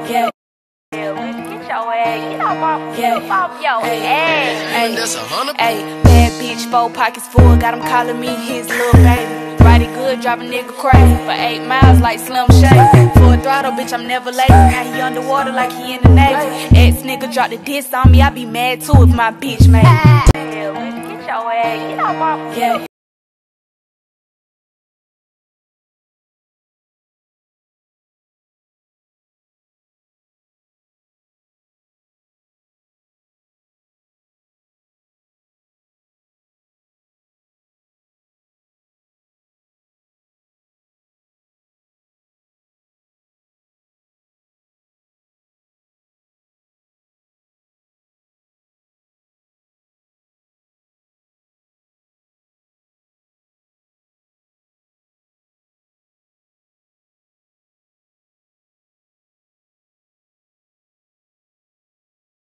Yeah. Get your ass, get off your ass. Hey, bad bitch, 4 pockets full, got him calling me his little baby. Ride it good, drive a nigga crazy for 8 miles like Slim Shady. Full throttle, bitch, I'm never late. Now he underwater like he in the Navy. Ex nigga drop the diss on me, I be mad too if my bitch made. Get your ass, get off. Yeah.